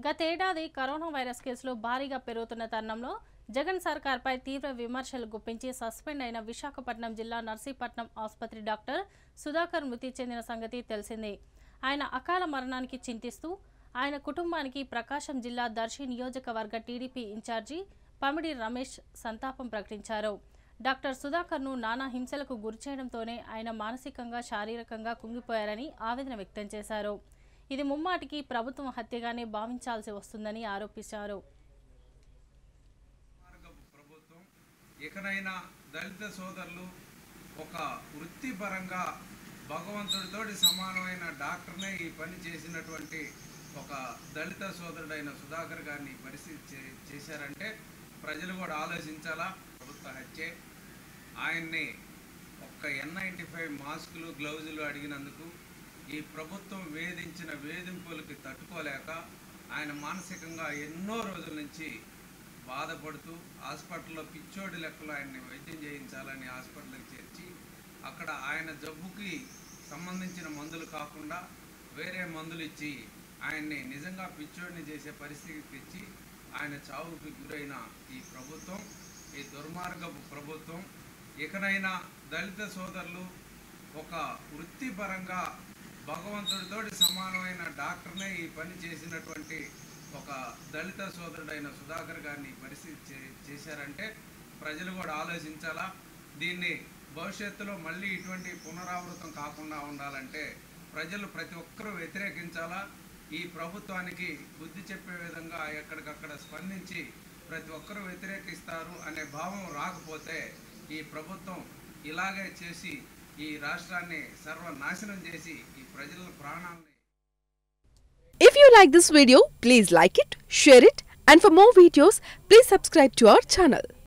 గతేడాది corona virus కేసులు భారీగా పెరుగుతున్న తరుణంలో జగన్ సర్కార్పై తీవ్ర విమర్శలు గుప్పించి సస్పెండ్ అయిన విశాఖపట్నం జిల్లా నర్సీపట్నం ఆసుపత్రి డాక్టర్ సుధాకర్ మృతి చెందిన సంగతి తెలిసిందే. ఆయన అకాల మరణానికి చింతిస్తూ ఆయన కుటుంబానికి ప్రకాశం జిల్లా దర్శి నియోజకవర్గ టీడీపీ ఇన్ఛార్జి పమిడి రమేష్ సంతాపం ప్రకటించారు. డాక్టర్ సుధాకర్ను నానా హింసలకు గురిచేయడంతోనే ఆయన మానసికంగా శారీరకంగా కుంగిపోయారని ఆవేదన వ్యక్తం చేశారు. ఇది ముమ్మాటికి ప్రభుత్వం హత్యగానే భావించాల్సి వస్తుందని ఆరోపించారు. ప్రభుత్వం ఇకనైనా దళిత సోదరులు ఒక వృత్తిపరంగా భగవంతుడితోటి సమానమైన డాక్టర్నే ఈ పని చేసినటువంటి ఒక దళిత సోదరుడైన సుధాకర్ గారిని పరిస్థితి చేశారంటే ప్రజలు కూడా ఆలోచించాలా. ప్రభుత్వ హత్యే. ఆయన్ని ఒక్క N95 మాస్కులు గ్లౌజులు అడిగినందుకు ఈ ప్రభుత్వం వేధించిన వేధింపులకి తట్టుకోలేక ఆయన మానసికంగా ఎన్నో రోజుల నుంచి బాధపడుతూ హాస్పిటల్లో పిచ్చోడి లెక్కలో ఆయన్ని వైద్యం చేయించాలని హాస్పిటల్కి చేర్చి అక్కడ ఆయన జబ్బుకి సంబంధించిన మందులు కాకుండా వేరే మందులు ఇచ్చి ఆయన్ని నిజంగా పిచ్చోడిని చేసే పరిస్థితికి తెచ్చి ఆయన చావుకి గురైన ఈ ప్రభుత్వం, ఈ దుర్మార్గపు ప్రభుత్వం ఇకనైనా దళిత సోదరులు ఒక వృత్తిపరంగా భగవంతుడితోటి సమానమైన డాక్టర్నే ఈ పని చేసినటువంటి ఒక దళిత సోదరుడైన సుధాకర్ గారిని పరిస్థితి చేశారంటే ప్రజలు కూడా ఆలోచించాలా. దీన్ని భవిష్యత్తులో మళ్ళీ ఇటువంటి పునరావృతం కాకుండా ఉండాలంటే ప్రజలు ప్రతి ఒక్కరూ వ్యతిరేకించాలా. ఈ ప్రభుత్వానికి బుద్ధి చెప్పే విధంగా ఎక్కడికక్కడ స్పందించి ప్రతి ఒక్కరూ వ్యతిరేకిస్తారు అనే భావం రాకపోతే ఈ ప్రభుత్వం ఇలాగే చేసి ఈ రాష్ట్రాన్ని సర్వనాశనం చేసి ఈ ప్రజల ప్రాణాలను. If you like this video, please like it, share it, and for more videos, please subscribe to our channel.